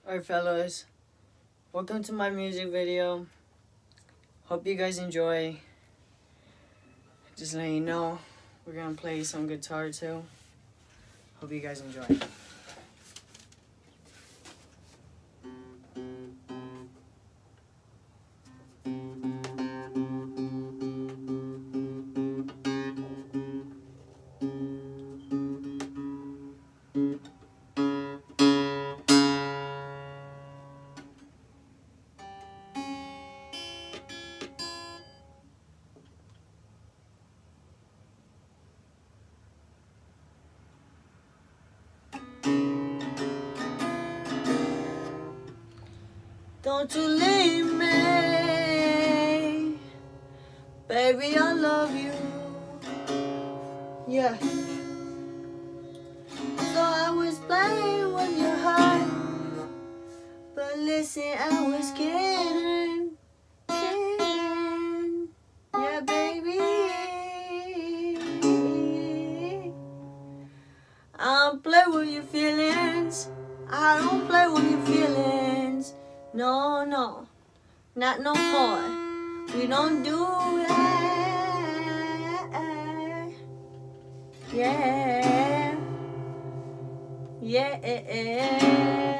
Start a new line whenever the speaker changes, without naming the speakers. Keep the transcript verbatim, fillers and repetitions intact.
Alright fellas, welcome to my music video. Hope you guys enjoy. Just letting you know, we're gonna play some guitar too. Hope you guys enjoy. Don't you leave me, baby, I love you, yeah. So I was playing with your heart, but listen, I was kidding, kidding, yeah, baby. I don't play with your feelings, I don't play with your feelings. No, no, not no more. We don't do that. Yeah, yeah.